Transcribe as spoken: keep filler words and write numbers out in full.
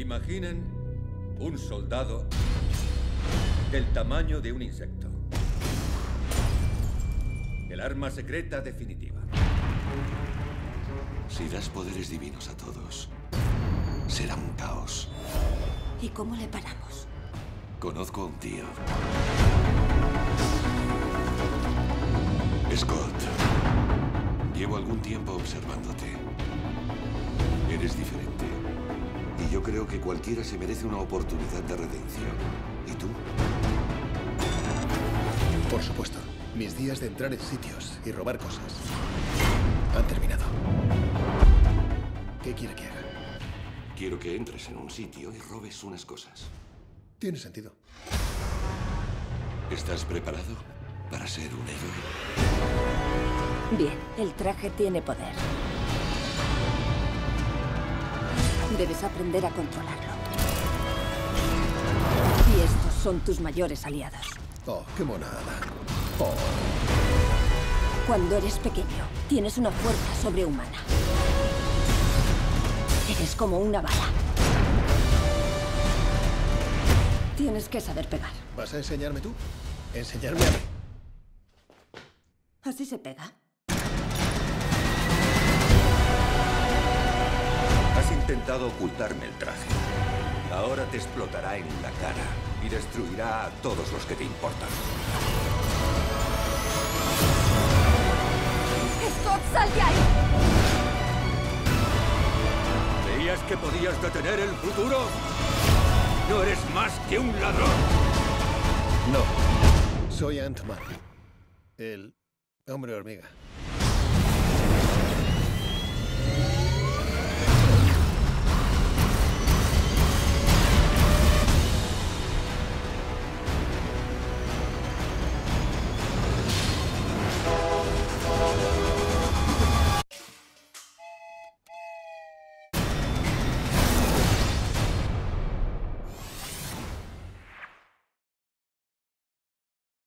Imaginen un soldado del tamaño de un insecto. El arma secreta definitiva. Si das poderes divinos a todos, será un caos. ¿Y cómo le paramos? Conozco a un tío. Scott, llevo algún tiempo observándote. Eres diferente. Y yo creo que cualquiera se merece una oportunidad de redención. ¿Y tú? Por supuesto. Mis días de entrar en sitios y robar cosas han terminado. ¿Qué quiere que haga? Quiero que entres en un sitio y robes unas cosas. Tiene sentido. ¿Estás preparado para ser un héroe? Bien, el traje tiene poder. Debes aprender a controlarlo. Y estos son tus mayores aliados. Oh, qué monada. Oh. Cuando eres pequeño, tienes una fuerza sobrehumana. Eres como una bala. Tienes que saber pegar. ¿Vas a enseñarme tú? ¿Enseñarme a mí? ¿Así se pega? Has intentado ocultarme el traje. Ahora te explotará en la cara y destruirá a todos los que te importan. ¡Scott, sal de ahí! ¿Creías que podías detener el futuro? No eres más que un ladrón. No. Soy Ant-Man. El hombre hormiga.